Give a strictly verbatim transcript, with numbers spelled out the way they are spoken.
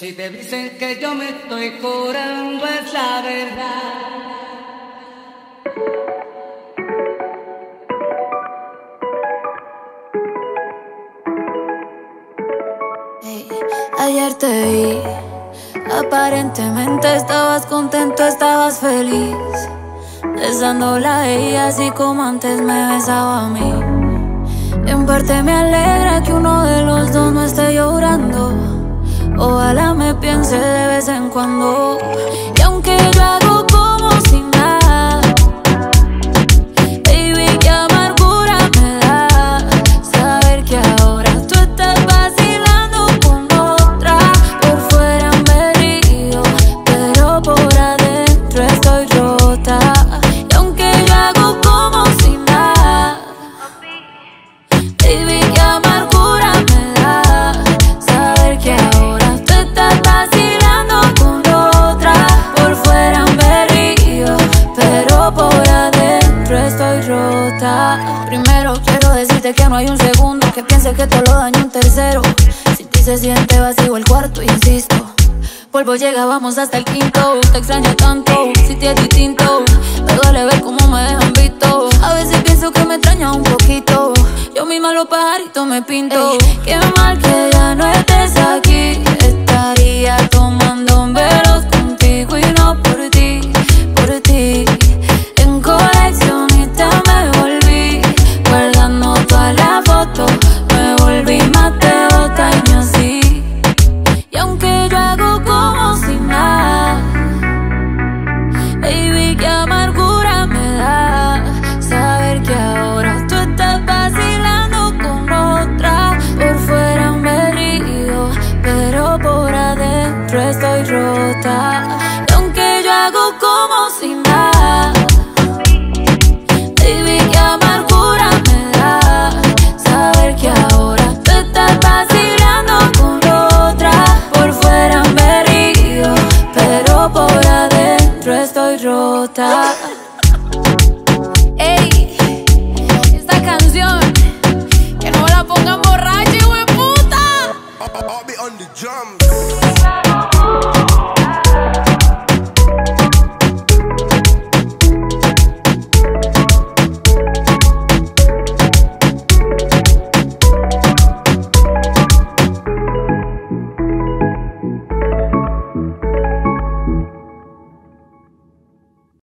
Si te dicen que yo me estoy curando es la verdad. Hey, ayer te vi, aparentemente estabas contento, estabas feliz, besándola a ella así como antes me besaba a mí. En parte me alegra que uno de los dos no esté llorando. Ojalá me piense de vez en cuando. Y aunque yo hago como si nada, baby, qué amargura me da saber que ahora tú estás vacilando con otra. Por fuera me río, pero por adentro estoy rota. Y aunque yo hago como si nada, baby, qué amargura me da saber que ahora estoy rota. Primero quiero decirte que no hay un segundo que piense que todo lo daño un tercero. Si ti se siente vacío el cuarto, insisto, polvo llega, vamos hasta el quinto. Te extraño tanto, si te es distinto. Me duele ver cómo me dejan visto. A veces pienso que me extraña un poquito. Yo misma los pajaritos me pinto. Ey, qué mal que ya no estés aquí. Estaría tomando velos contigo y no por ti, por ti. En coleccionista me volví, guardando todas las fotos. Me volví más devota y me así. Y aunque yo hago como si nada, baby, qué amargura me da saber que ahora tú estás vacilando con otra. Por fuera me río, pero por adentro estoy rota. Y aunque yo hago como si nada, baby, qué amargura me da saber que ahora tú estás vacilando con otra. Por fuera me río, pero por adentro estoy rota.